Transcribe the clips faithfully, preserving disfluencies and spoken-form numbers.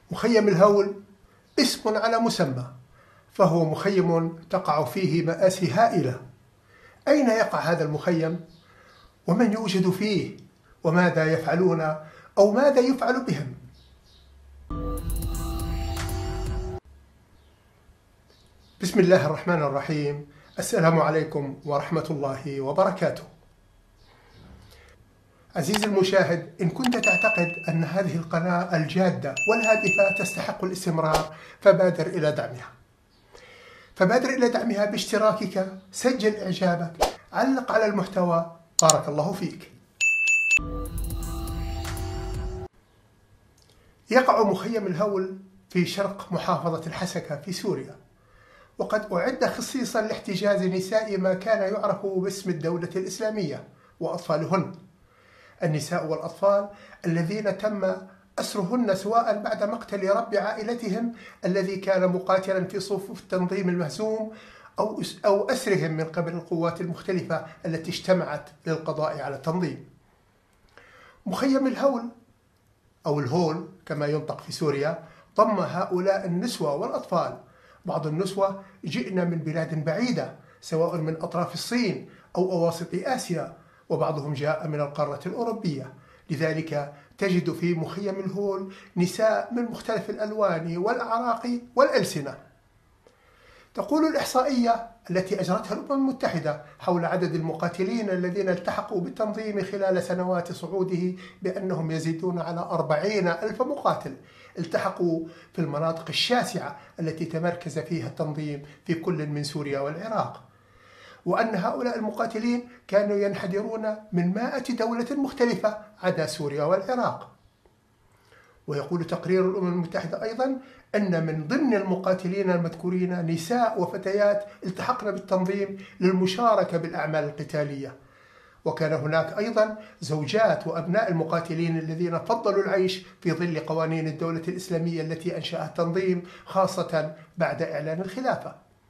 مخيم الهول اسم على مسمى، فهو مخيم تقع فيه مآسي هائلة. أين يقع هذا المخيم؟ ومن يوجد فيه؟ وماذا يفعلون أو ماذا يفعل بهم؟ بسم الله الرحمن الرحيم. السلام عليكم ورحمة الله وبركاته. عزيزي المشاهد، إن كنت تعتقد أن هذه القناة الجادة والهادفة تستحق الاستمرار فبادر إلى دعمها. فبادر إلى دعمها باشتراكك، سجل إعجابك، علق على المحتوى، بارك الله فيك. يقع مخيم الهول في شرق محافظة الحسكة في سوريا، وقد أعد خصيصا لاحتجاز نساء ما كان يعرف باسم الدولة الإسلامية وأطفالهن. النساء والأطفال الذين تم أسرهن سواء بعد مقتل رب عائلتهم الذي كان مقاتلا في صفوف التنظيم المهزوم أو أو أسرهم من قبل القوات المختلفة التي اجتمعت للقضاء على التنظيم. مخيم الهول أو الهول كما ينطق في سوريا ضم هؤلاء النسوة والأطفال. بعض النسوة جئن من بلاد بعيدة سواء من أطراف الصين أو أواسط آسيا، وبعضهم جاء من القارة الأوروبية. لذلك تجد في مخيم الهول نساء من مختلف الألوان والأعراق والألسنة. تقول الإحصائية التي أجرتها الأمم المتحدة حول عدد المقاتلين الذين التحقوا بالتنظيم خلال سنوات صعوده بأنهم يزيدون على أربعين ألف مقاتل التحقوا في المناطق الشاسعة التي تمركز فيها التنظيم في كل من سوريا والعراق، وأن هؤلاء المقاتلين كانوا ينحدرون من مائة دولة مختلفة عدا سوريا والعراق. ويقول تقرير الأمم المتحدة أيضا أن من ضمن المقاتلين المذكورين نساء وفتيات التحقن بالتنظيم للمشاركة بالأعمال القتالية، وكان هناك أيضا زوجات وأبناء المقاتلين الذين فضلوا العيش في ظل قوانين الدولة الإسلامية التي أنشأها التنظيم خاصة بعد إعلان الخلافة.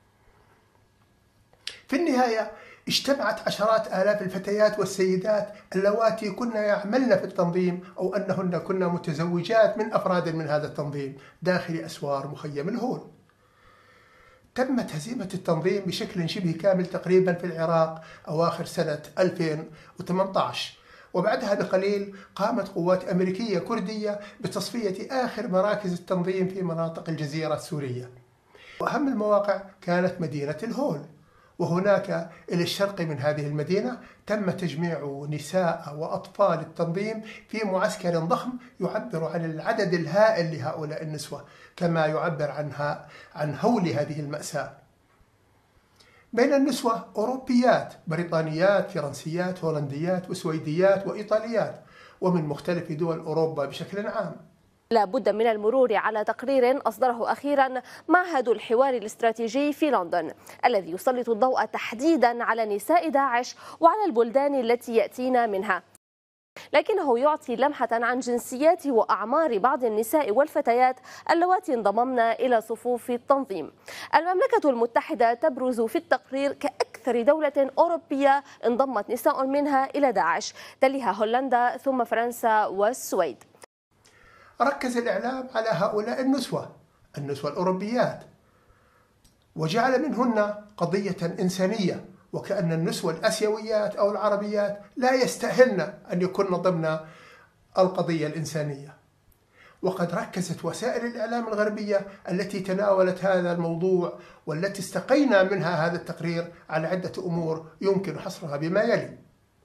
في النهاية اجتمعت عشرات آلاف الفتيات والسيدات اللواتي كن يعملن في التنظيم أو أنهن كن متزوجات من أفراد من هذا التنظيم داخل أسوار مخيم الهول. تمت هزيمة التنظيم بشكل شبه كامل تقريبا في العراق أواخر سنة ألفين وثمانية عشر، وبعدها بقليل قامت قوات أمريكية كردية بتصفية آخر مراكز التنظيم في مناطق الجزيرة السورية، وأهم المواقع كانت مدينة الهول. وهناك إلى الشرق من هذه المدينة تم تجميع نساء وأطفال التنظيم في معسكر ضخم يعبر عن العدد الهائل لهؤلاء النسوة، كما يعبر عنها عن هول هذه المأساة. بين النسوة أوروبيات، بريطانيات، فرنسيات، هولنديات وسويديات وإيطاليات، ومن مختلف دول أوروبا بشكل عام. لا بد من المرور على تقرير أصدره أخيرا معهد الحوار الاستراتيجي في لندن، الذي يسلط الضوء تحديدا على نساء داعش وعلى البلدان التي يأتين منها، لكنه يعطي لمحة عن جنسيات وأعمار بعض النساء والفتيات اللواتي انضممن إلى صفوف التنظيم. المملكة المتحدة تبرز في التقرير كأكثر دولة أوروبية انضمت نساء منها إلى داعش، تليها هولندا ثم فرنسا والسويد. ركز الإعلام على هؤلاء النسوة النسوة الأوروبيات وجعل منهن قضية إنسانية، وكأن النسوة الآسيويات أو العربيات لا يستأهلن أن يكون ضمن القضية الإنسانية. وقد ركزت وسائل الإعلام الغربية التي تناولت هذا الموضوع والتي استقينا منها هذا التقرير على عدة أمور يمكن حصرها بما يلي.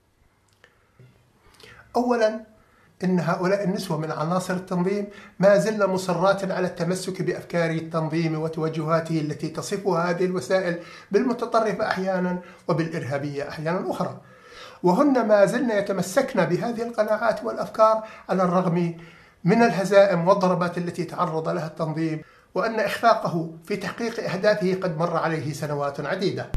أولا، إن هؤلاء النسوة من عناصر التنظيم ما زلن مصرات على التمسك بأفكار التنظيم وتوجهاته التي تصفها هذه الوسائل بالمتطرفة أحيانا وبالإرهابية أحيانا أخرى، وهن ما زلن يتمسكن بهذه القناعات والأفكار على الرغم من الهزائم والضربات التي تعرض لها التنظيم، وأن إخفاقه في تحقيق أهدافه قد مر عليه سنوات عديدة.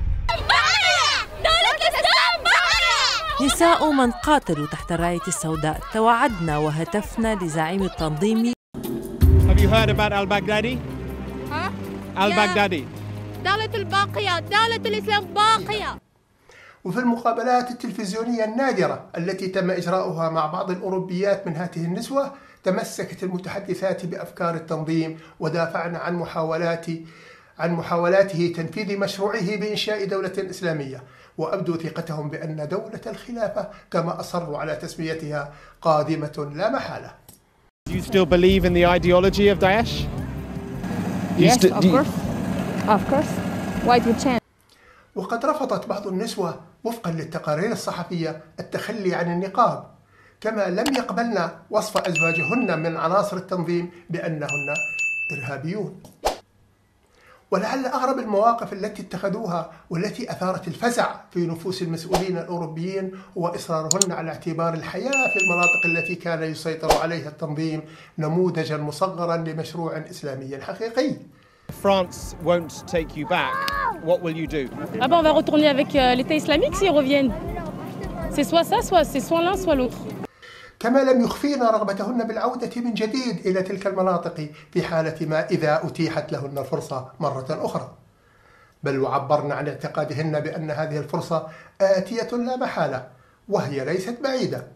نساء من قاتلوا تحت الراية السوداء توعدن وهتفن لزعيم التنظيم. Have you heard about al-Baghdadi? ها؟ al-Baghdadi. دولة الباقية، دولة الإسلام باقية. وفي المقابلات التلفزيونية النادرة التي تم إجراؤها مع بعض الأوروبيات من هذه النسوة تمسكت المتحدثات بأفكار التنظيم ودافعن عن محاولات عن محاولاته تنفيذ مشروعه بإنشاء دولة إسلامية، وأبدوا ثقتهم بأن دولة الخلافة كما أصروا على تسميتها قادمة لا محالة. Do you still believe in the ideology of Daesh? Yes, of course. Of course. Why do you change? وقد رفضت بعض النسوة وفقا للتقارير الصحفية التخلي عن النقاب، كما لم يقبلن وصف أزواجهن من عناصر التنظيم بأنهن إرهابيون. ولعل أغرب المواقف التي اتخذوها والتي أثارت الفزع في نفوس المسؤولين الأوروبيين هو إصرارهن على اعتبار الحياة في المناطق التي كان يسيطر عليها التنظيم نموذجا مصغرا لمشروع إسلامي حقيقي. France won't take you back. What will you do? Ah ben on va retourner avec l'État islamique s'ils reviennent. C'est soit ça, soit c'est soit l'un, soit l'autre. كما لم يخفين رغبتهن بالعودة من جديد إلى تلك المناطق في حالة ما إذا أتيحت لهن الفرصة مرة أخرى، بل وعبرن عن اعتقادهن بأن هذه الفرصة آتية لا محالة وهي ليست بعيدة.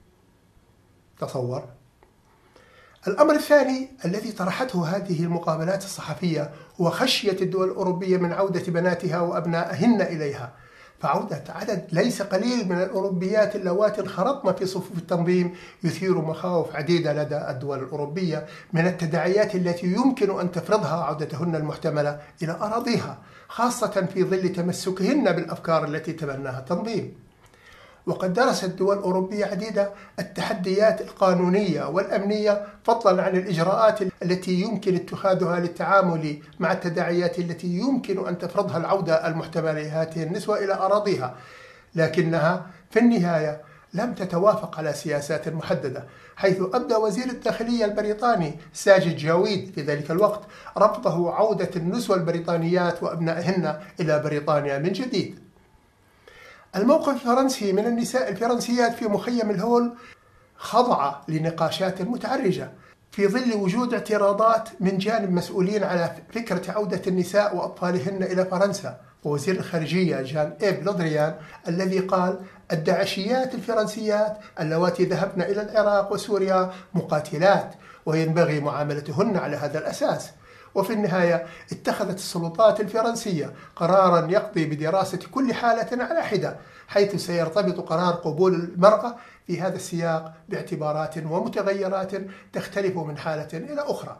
تصور. الأمر الثاني الذي طرحته هذه المقابلات الصحفية هو خشية الدول الأوروبية من عودة بناتها وأبنائهن إليها، فعودة عدد ليس قليل من الأوروبيات اللواتي انخرطن في صفوف التنظيم يثير مخاوف عديدة لدى الدول الأوروبية من التداعيات التي يمكن أن تفرضها عودتهن المحتملة إلى أراضيها، خاصة في ظل تمسكهن بالأفكار التي تبناها التنظيم. وقد درست دول أوروبية عديدة التحديات القانونية والأمنية فضلا عن الإجراءات التي يمكن اتخاذها للتعامل مع التداعيات التي يمكن أن تفرضها العودة المحتملة لهذه النسوة إلى أراضيها، لكنها في النهاية لم تتوافق على سياسات محددة، حيث أبدى وزير الداخلية البريطاني ساجد جاويد في ذلك الوقت رفضه عودة النسوة البريطانيات وأبنائهن إلى بريطانيا من جديد. الموقف الفرنسي من النساء الفرنسيات في مخيم الهول خضع لنقاشات متعرجة في ظل وجود اعتراضات من جانب مسؤولين على فكرة عودة النساء وأطفالهن إلى فرنسا، ووزير الخارجية جان إيف لودريان الذي قال: الداعشيات الفرنسيات اللواتي ذهبن إلى العراق وسوريا مقاتلات وينبغي معاملتهن على هذا الأساس. وفي النهاية اتخذت السلطات الفرنسية قراراً يقضي بدراسة كل حالة على حدة، حيث سيرتبط قرار قبول المرأة في هذا السياق باعتبارات ومتغيرات تختلف من حالة إلى أخرى.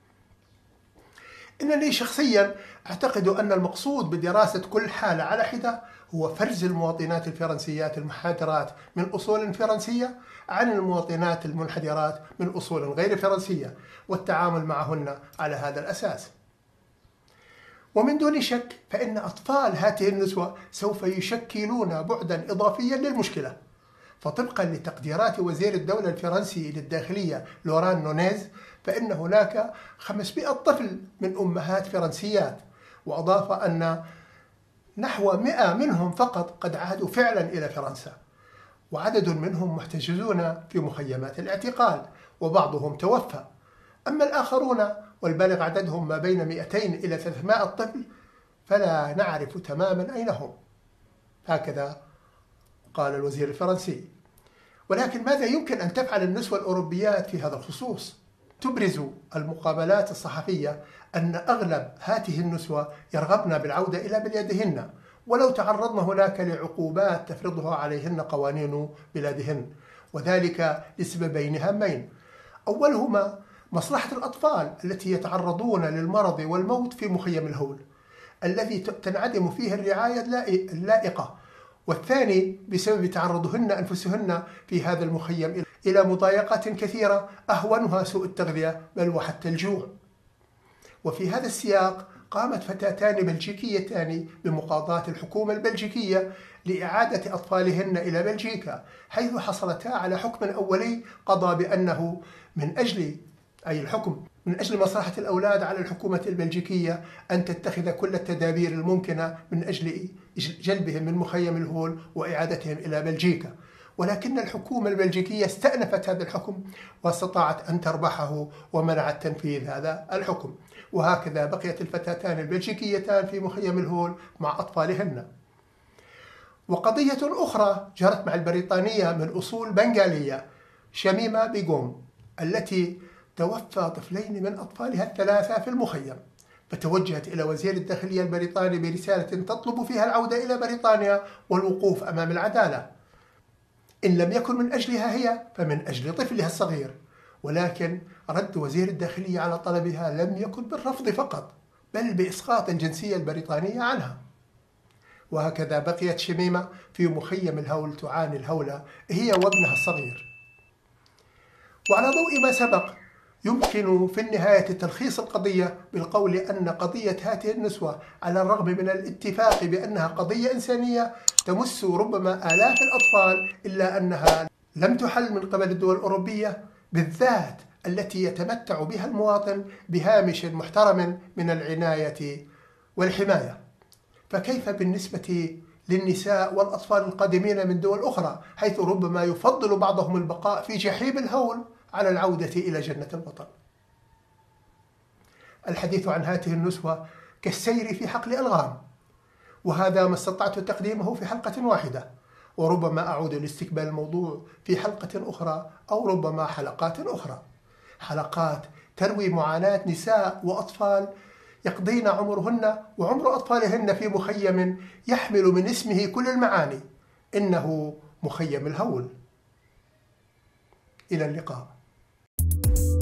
إنني شخصياً أعتقد أن المقصود بدراسة كل حالة على حدة هو فرز المواطنات الفرنسيات المنحدرات من أصول فرنسية عن المواطنات المنحدرات من أصول غير فرنسية، والتعامل معهن على هذا الأساس. ومن دون شك فإن أطفال هذه النسوة سوف يشكلون بعدا إضافيا للمشكلة، فطبقا لتقديرات وزير الدولة الفرنسي للداخلية لوران نونيز فإن هناك خمسمائة طفل من أمهات فرنسيات، وأضاف أن نحو مئة منهم فقط قد عادوا فعلا إلى فرنسا، وعدد منهم محتجزون في مخيمات الاعتقال وبعضهم توفى، أما الآخرون والبالغ عددهم ما بين مئتين إلى ثلاثمائة طفل فلا نعرف تماما أين هم. هكذا قال الوزير الفرنسي. ولكن ماذا يمكن أن تفعل النسوة الأوروبيات في هذا الخصوص؟ تبرز المقابلات الصحفية أن أغلب هذه النسوة يرغبن بالعودة إلى بلادهن ولو تعرضن هناك لعقوبات تفرضها عليهن قوانين بلادهن، وذلك لسببين هامين: أولهما مصلحة الأطفال التي يتعرضون للمرض والموت في مخيم الهول الذي تنعدم فيه الرعاية اللائقة، والثاني بسبب تعرضهن أنفسهن في هذا المخيم إلى مضايقات كثيرة أهونها سوء التغذية بل وحتى الجوع. وفي هذا السياق قامت فتاتان بلجيكيتان بمقاضاة الحكومة البلجيكية لإعادة أطفالهن إلى بلجيكا، حيث حصلتا على حكم أولي قضى بأنه من أجل أي الحكم من أجل مصلحة الأولاد على الحكومة البلجيكية أن تتخذ كل التدابير الممكنة من أجل جلبهم من مخيم الهول وإعادتهم إلى بلجيكا، ولكن الحكومة البلجيكية استأنفت هذا الحكم واستطاعت أن تربحه ومنعت تنفيذ هذا الحكم، وهكذا بقيت الفتاتان البلجيكيتان في مخيم الهول مع أطفالهن. وقضية أخرى جرت مع البريطانية من أصول بنغالية شميمة بيغوم التي توفى طفلين من أطفالها الثلاثة في المخيم، فتوجهت إلى وزير الداخلية البريطاني برسالة تطلب فيها العودة إلى بريطانيا والوقوف أمام العدالة، إن لم يكن من أجلها هي فمن أجل طفلها الصغير. ولكن رد وزير الداخلية على طلبها لم يكن بالرفض فقط، بل بإسقاط الجنسية البريطانية عنها. وهكذا بقيت شميمة في مخيم الهول تعاني الهولة هي وابنها الصغير. وعلى ضوء ما سبق، يمكن في النهاية تلخيص القضية بالقول أن قضية هذه النسوة على الرغم من الاتفاق بأنها قضية إنسانية تمس ربما آلاف الأطفال، إلا أنها لم تحل من قبل الدول الأوروبية بالذات التي يتمتع بها المواطن بهامش محترم من العناية والحماية. فكيف بالنسبة للنساء والأطفال القادمين من دول أخرى، حيث ربما يفضل بعضهم البقاء في جحيم الهول على العودة إلى جنة الوطن؟ الحديث عن هذه النسوة كالسير في حقل ألغام، وهذا ما استطعت تقديمه في حلقة واحدة، وربما أعود لاستكمال الموضوع في حلقة أخرى أو ربما حلقات أخرى، حلقات تروي معاناة نساء وأطفال يقضين عمرهن وعمر أطفالهن في مخيم يحمل من اسمه كل المعاني، إنه مخيم الهول. إلى اللقاء.